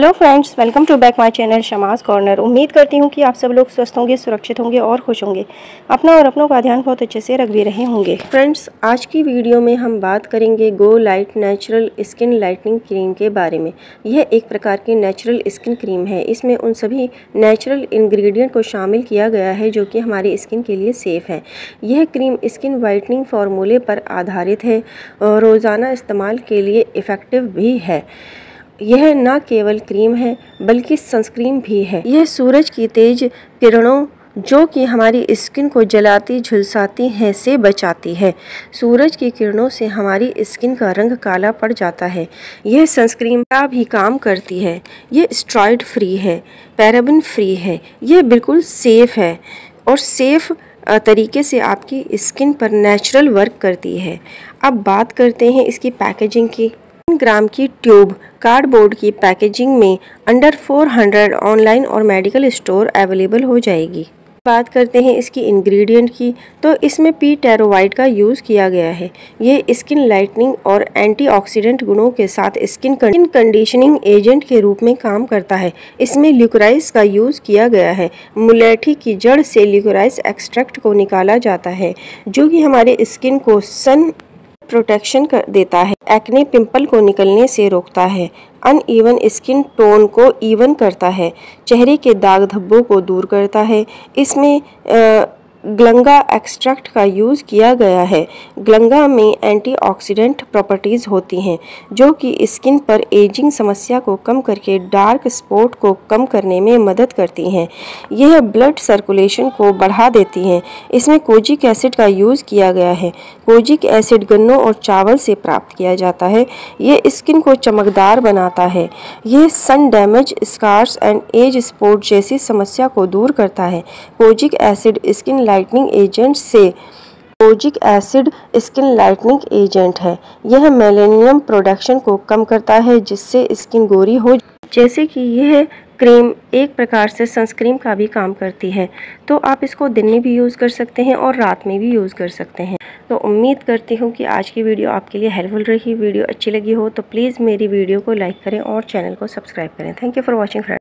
Hello friends, welcome to back my channel Shamas corner. उम्मीद करती हूँ कि आप सब लोग स्वस्थ होंगे, सुरक्षित होंगे और खुश होंगे। अपना और अपनों का ध्यान बहुत अच्छे से रख भी रहे होंगे। फ्रेंड्स, आज की वीडियो में हम बात करेंगे go light natural skin lightening cream के बारे में। यह एक प्रकार की नेचुरल स्किन क्रीम है। इसमें उन सभी नेचुरल इंग्रेडिएंट को शामिल किया गया है जो कि हमारी स्किन के लिए सेफ़ है। यह क्रीम स्किन वाइटनिंग फार्मूले पर आधारित है और रोज़ाना इस्तेमाल के लिए इफ़ेक्टिव भी है। यह न केवल क्रीम है बल्कि सनस्क्रीन भी है। यह सूरज की तेज किरणों जो कि हमारी स्किन को जलाती झुलसाती हैं से बचाती है। सूरज की किरणों से हमारी स्किन का रंग काला पड़ जाता है। यह सनस्क्रीन का भी काम करती है। यह स्टेरॉइड फ्री है, पैराबेन फ्री है। यह बिल्कुल सेफ़ है और सेफ़ तरीके से आपकी स्किन पर नेचुरल वर्क करती है। अब बात करते हैं इसकी पैकेजिंग की। 3 ग्राम की ट्यूब कार्डबोर्ड की पैकेजिंग में अंडर 400 ऑनलाइन और मेडिकल स्टोर अवेलेबल हो जाएगी। बात करते हैं इसकी इंग्रेडिएंट की, तो इसमें पी टेरोवाइट का यूज़ किया गया है। ये स्किन लाइटनिंग और एंटीऑक्सीडेंट गुणों के साथ स्किन कंडीशनिंग एजेंट के रूप में काम करता है। इसमें ल्यूकोराइस का यूज़ किया गया है। मुलेठी की जड़ से ल्यूकोराइस एक्सट्रैक्ट को निकाला जाता है जो कि हमारे स्किन को सन प्रोटेक्शन देता है, एक्ने पिंपल को निकलने से रोकता है, अनइवन स्किन टोन को इवन करता है, चेहरे के दाग धब्बों को दूर करता है। इसमें ग्लंगा एक्सट्रैक्ट का यूज़ किया गया है। ग्लंगा में एंटीऑक्सीडेंट प्रॉपर्टीज़ होती हैं जो कि स्किन पर एजिंग समस्या को कम करके डार्क स्पॉट को कम करने में मदद करती हैं। यह ब्लड सर्कुलेशन को बढ़ा देती हैं। इसमें कोजिक एसिड का यूज़ किया गया है। कोजिक एसिड गन्नों और चावल से प्राप्त किया जाता है। यह स्किन को चमकदार बनाता है। यह sun damage, scars and age spot जैसी समस्या को दूर करता है। Kojic acid skin lightening agent से kojic acid skin lightening agent है। यह मेलेनियम प्रोडक्शन को कम करता है जिससे स्किन गोरी हो। जैसे कि यह क्रीम एक प्रकार से सनस्क्रीन का भी काम करती है, तो आप इसको दिन में भी यूज़ कर सकते हैं और रात में भी यूज़ कर सकते हैं। तो उम्मीद करती हूँ कि आज की वीडियो आपके लिए हेल्पफुल रही। वीडियो अच्छी लगी हो तो प्लीज़ मेरी वीडियो को लाइक करें और चैनल को सब्सक्राइब करें। Thank you for watching friends.